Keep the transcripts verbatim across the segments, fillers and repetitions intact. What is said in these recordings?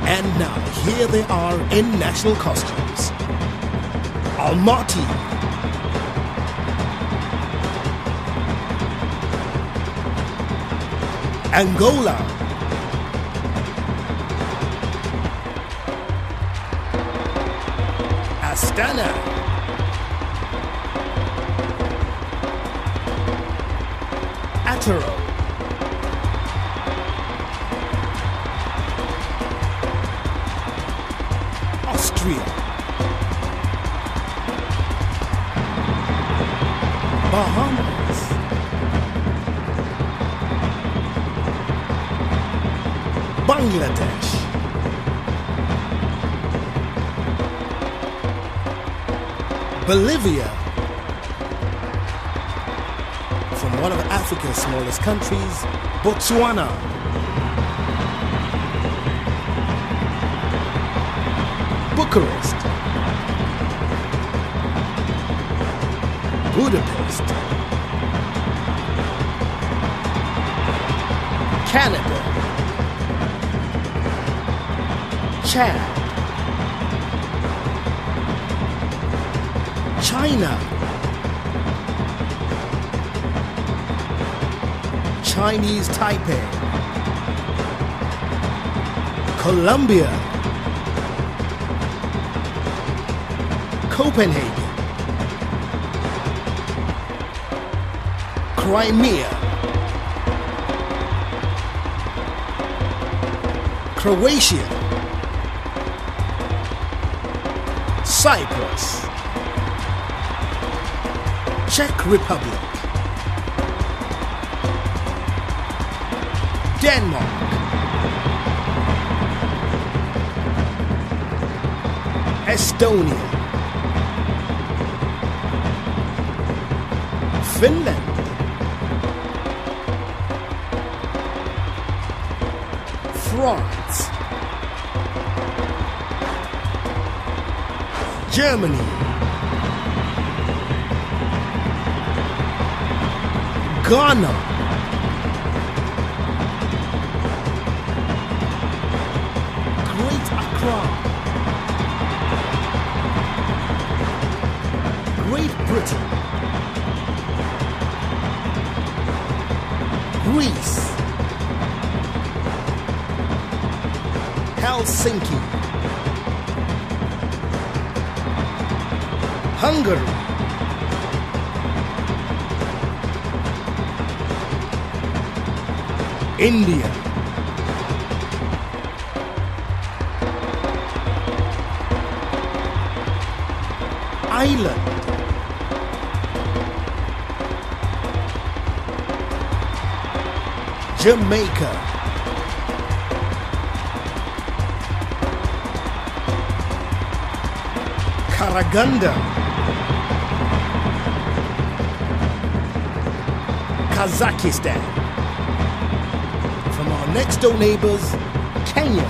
And now, here they are in national costumes. Almaty, Angola, Astana, Ataro, Austria, Bahamas, Bangladesh, Bolivia, from one of Africa's smallest countries, Botswana, Bucharest, Budapest, Canada, Chad, China, Chinese Taipei, Colombia, Copenhagen, Crimea, Croatia, Cyprus, Czech Republic, Denmark, Estonia, Finland, France, Germany, Ghana, Great Accra, Great Britain, Greece, Helsinki, Hungary, India, Ireland, Jamaica, Karaganda, Kazakhstan. From our next door neighbors, Kenya,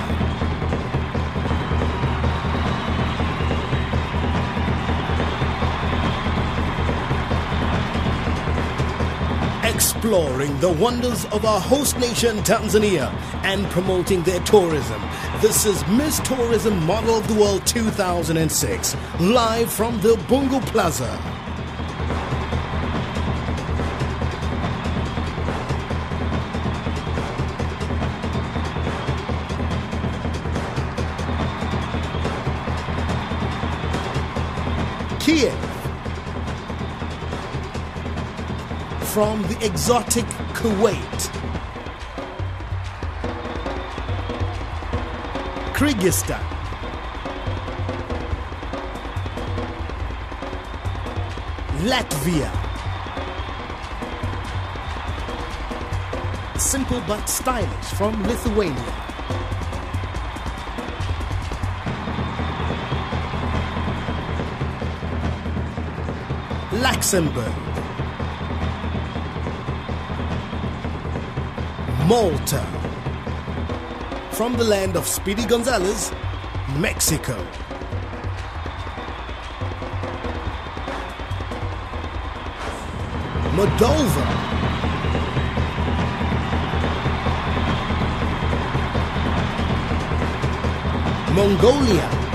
exploring the wonders of our host nation Tanzania and promoting their tourism. This is Miss Tourism Model of the World two thousand six, live from the Bungo Plaza. Kiev, from the exotic Kuwait, Kyrgyzstan, Latvia, simple but stylish from Lithuania, Luxembourg, Malta, from the land of Speedy Gonzales, Mexico, Moldova, Mongolia,